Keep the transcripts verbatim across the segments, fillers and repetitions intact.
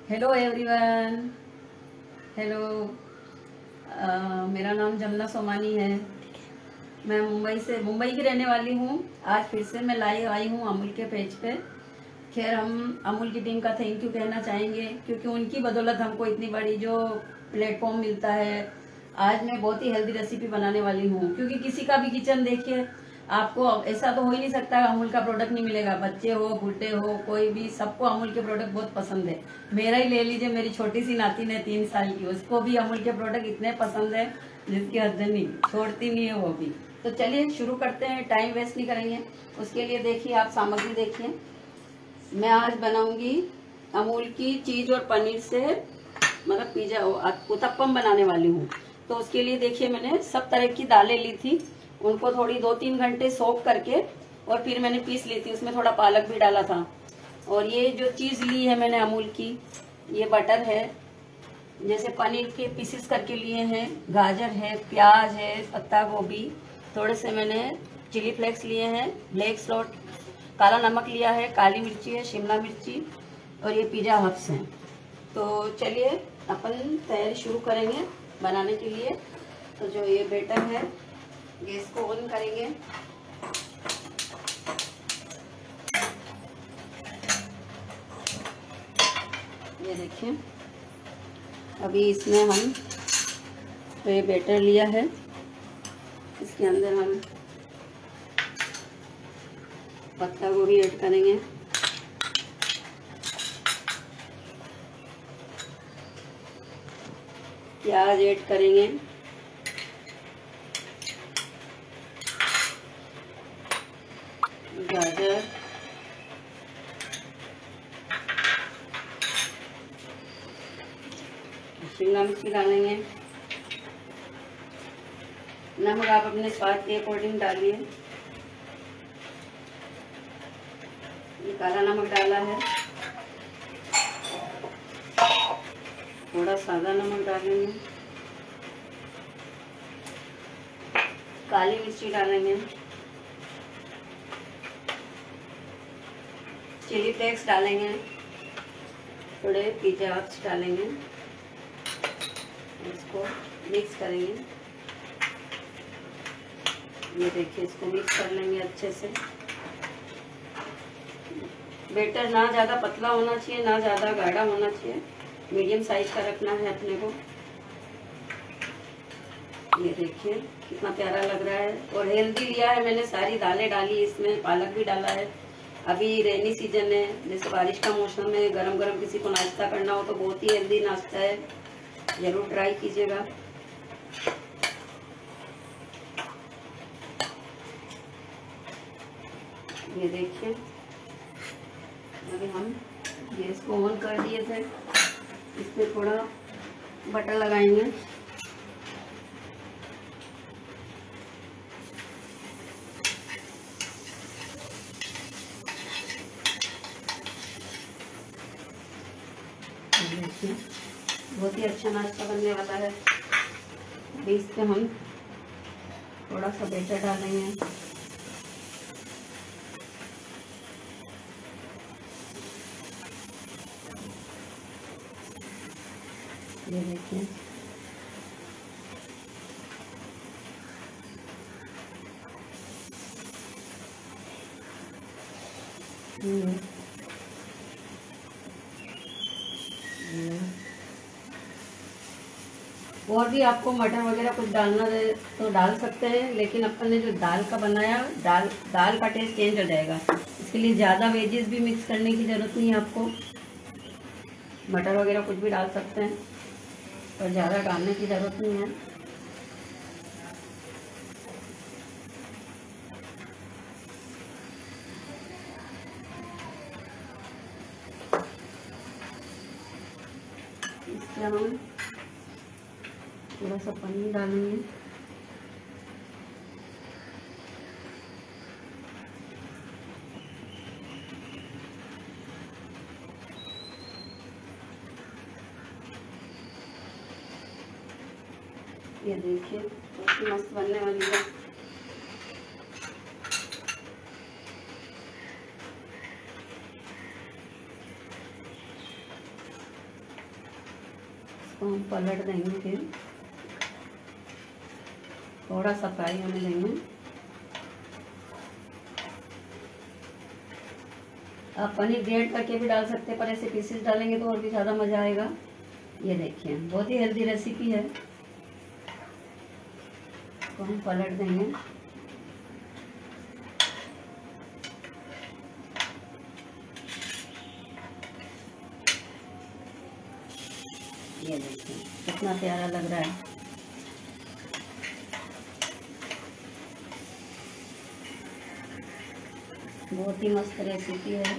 Hello everyone. Hello, मेरा नाम जमुना सोमानी है। मैं मुंबई से मुंबई की रहने वाली हूँ। आज फिर से मैं लाई आई हूँ अमूल के पेज पे। खैर, हम अमूल की टीम का थैंक यू कहना चाहेंगे, क्योंकि उनकी बदौलत हमको इतनी बड़ी जो प्लेटफॉर्म मिलता है। आज मैं बहुत ही हेल्दी रेसिपी बनाने वाली हूँ, क्योंकि किसी का भी किचन देखिए, आपको ऐसा तो हो ही नहीं सकता अमूल का प्रोडक्ट नहीं मिलेगा। बच्चे हो, बूढ़े हो, कोई भी, सबको अमूल के प्रोडक्ट बहुत पसंद है। मेरा ही ले लीजिए, मेरी छोटी सी नातिन है तीन साल की, उसको भी अमूल के प्रोडक्ट इतने पसंद है जिसकी हद नहीं, छोड़ती नहीं है वो भी। तो चलिए शुरू करते हैं, टाइम वेस्ट नहीं करेंगे। उसके लिए देखिए, आप सामग्री देखिए। मैं आज बनाऊंगी अमूल की चीज और पनीर से मतलब पिज्जा उत्तपम बनाने वाली हूँ। तो उसके लिए देखिए, मैंने सब तरह की दालें ली थी, उनको थोड़ी दो तीन घंटे सोक करके और फिर मैंने पीस ली थी। उसमें थोड़ा पालक भी डाला था। और ये जो चीज़ ली है मैंने अमूल की, ये बटर है, जैसे पनीर के पीसेस करके लिए हैं, गाजर है, प्याज है, पत्ता गोभी, थोड़े से मैंने चिली फ्लेक्स लिए हैं, ब्लैक सॉल्ट, काला नमक लिया है, काली मिर्ची है, शिमला मिर्ची, और ये पिज़्जा हब्स हैं। तो चलिए अपन तैयारी शुरू करेंगे बनाने के लिए। तो जो ये बैटर है, गैस को ऑन करेंगे। ये देखिए, अभी इसमें हम तो ये बैटर लिया है, इसके अंदर हम पत्ता गोभी ऐड करेंगे, प्याज ऐड करेंगे, गाजर, शिमला मिर्ची डालेंगे, नमक आप अपने स्वाद के अकॉर्डिंग डालिए। ये काला नमक डाला है, थोड़ा सादा नमक डालेंगे, काली मिर्ची डालेंगे, चिली फ्लेक्स डालेंगे, थोड़े पिज़्ज़ा हब्स डालेंगे, इसको मिक्स करेंगे। ये देखिए, इसको मिक्स कर लेंगे अच्छे से। बैटर ना ज़्यादा पतला होना चाहिए, ना ज़्यादा गाढ़ा होना चाहिए, मीडियम साइज का रखना है अपने को। ये देखिए कितना प्यारा लग रहा है, और हेल्दी लिया है मैंने, सारी दालें डाली, इसमें पालक भी डाला है। अभी रेनी सीजन है, जैसे बारिश का मौसम है, गरम गरम किसी को नाश्ता करना हो तो बहुत ही हेल्दी नाश्ता है, जरूर ट्राई कीजिएगा। ये देखिए, अभी हम गैस को ऑन कर दिए थे, इस पर थोड़ा बटर लगाएंगे। देखिए, बहुत ही अच्छा नाश्ता बनने वाला है। अभी इस पे हम थोड़ा सा बैटर डालेंगे, ये देखिए, हम्म और भी आपको मटर वगैरह कुछ डालना है तो डाल सकते हैं, लेकिन अपन ने जो दाल का बनाया, दाल दाल का टेस्ट चेंज हो जाएगा। इसके लिए ज़्यादा वेजेस भी मिक्स करने की ज़रूरत नहीं है आपको। मटर वगैरह कुछ भी डाल सकते हैं, और ज़्यादा डालने की ज़रूरत नहीं है। इससे हम थोड़ा सा पनीर डालेंगे, ये देखिए बहुत ही मस्त बनने वाली है। इसको हम पलट देंगे, फिर थोड़ा सा फ्राई होने देंगे। आप पनीर ग्रेट करके भी डाल सकते हैं, पर ऐसे पीसेस डालेंगे तो और भी ज़्यादा मज़ा आएगा। ये देखिए बहुत ही हेल्दी रेसिपी है। इसको हम पलट देंगे। ये देखिए कितना प्यारा लग रहा है। बहुत ही मस्त रेसिपी है।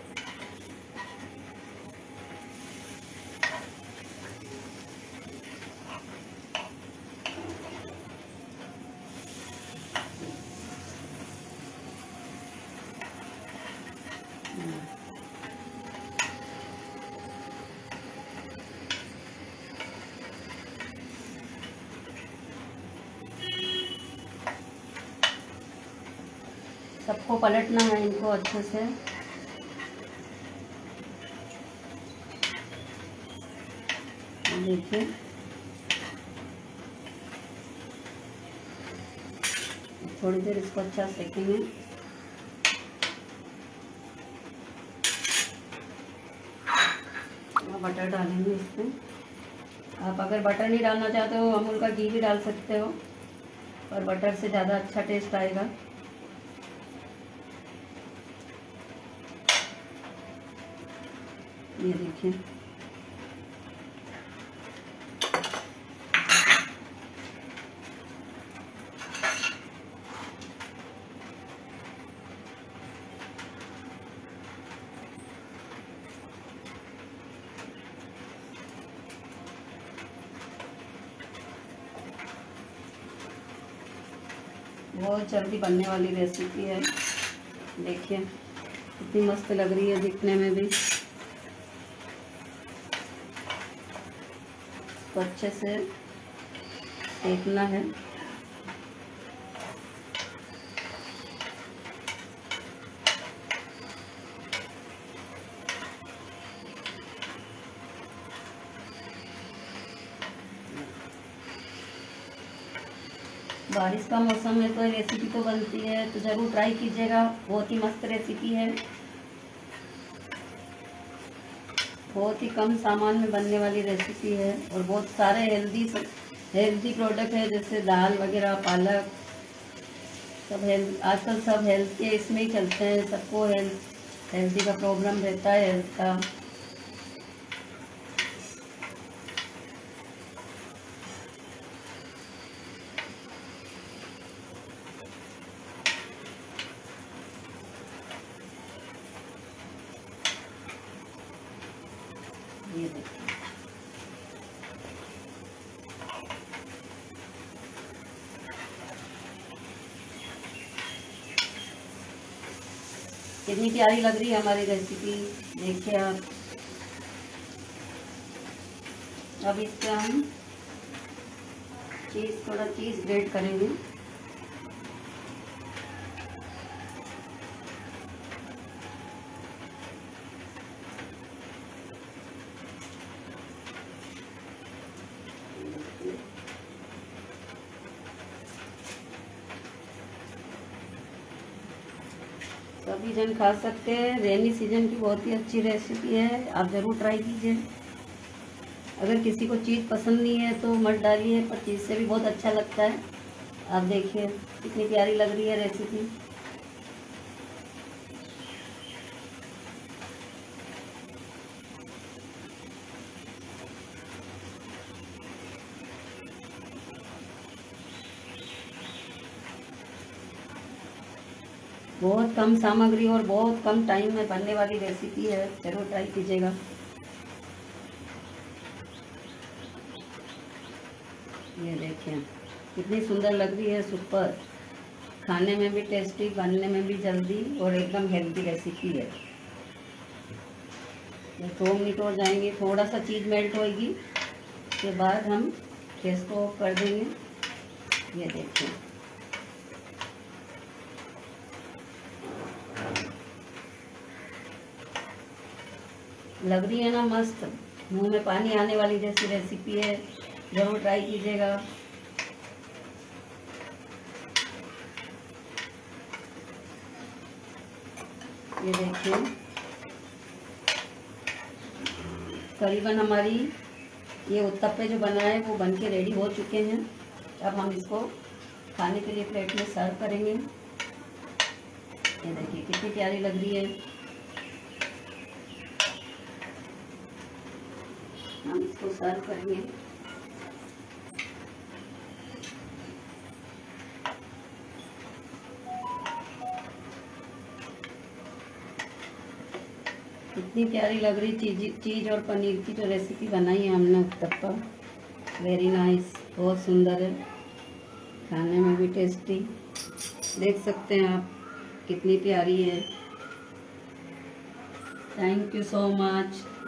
सबको पलटना है इनको अच्छे से। देखिए थोड़ी देर इसको अच्छा सेकेंगे। बटर डालेंगे इसमें। आप अगर बटर नहीं डालना चाहते हो अमूल का घी भी डाल सकते हो, पर बटर से ज़्यादा अच्छा टेस्ट आएगा। ये देखिए बहुत जल्दी बनने वाली रेसिपी है। देखिए कितनी मस्त लग रही है दिखने में भी। तो अच्छे से सेकना है। बारिश का मौसम है तो रेसिपी तो बनती है, तो ज़रूर ट्राई कीजिएगा। बहुत ही मस्त रेसिपी है। बहुत ही कम सामान में बनने वाली रेसिपी है और बहुत सारे हेल्दी हेल्दी प्रोडक्ट है, जैसे दाल वगैरह, पालक, सब हेल्थ। आजकल सब हेल्थ के इसमें ही चलते हैं। सबको हेल्थ हेल्दी का प्रॉब्लम रहता है, हेल्थ का। ये देखिए कितनी प्यारी लग रही है हमारी रेसिपी। देखिए आप। अब इससे हम चीज़ थोड़ा चीज़ ग्रेट करेंगे। सभी जन खा सकते हैं। रेनी सीजन की बहुत ही अच्छी रेसिपी है, आप ज़रूर ट्राई कीजिए। अगर किसी को चीज़ पसंद नहीं है तो मत डालिए, पर चीज़ से भी बहुत अच्छा लगता है। आप देखिए कितनी प्यारी लग रही है रेसिपी। बहुत कम सामग्री और बहुत कम टाइम में बनने वाली रेसिपी है, जरूर ट्राई कीजिएगा। ये देखिए कितनी सुंदर लग रही है, सुपर। खाने में भी टेस्टी, बनने में भी जल्दी और एकदम हेल्दी रेसिपी है। ये दो मिनट हो जाएंगे, थोड़ा सा चीज़ मेल्ट होएगी, उसके बाद हम गैस को ऑफ कर देंगे। ये देखिए लग रही है ना मस्त। मुंह में पानी आने वाली जैसी रेसिपी है, ज़रूर ट्राई कीजिएगा। ये देखिए करीबन हमारी ये उत्तप्पे जो बनाए वो बन के रेडी हो चुके हैं। अब हम इसको खाने के लिए प्लेट में सर्व करेंगे। ये देखिए कितनी प्यारी लग रही है। हम इसको सर्व करेंगे। कितनी प्यारी लग रही चीज चीज़ और पनीर की जो रेसिपी बनाई है हमने उत्तप्पा, वेरी नाइस, बहुत सुंदर है, खाने में भी टेस्टी। देख सकते हैं आप कितनी प्यारी है। Thank you so much.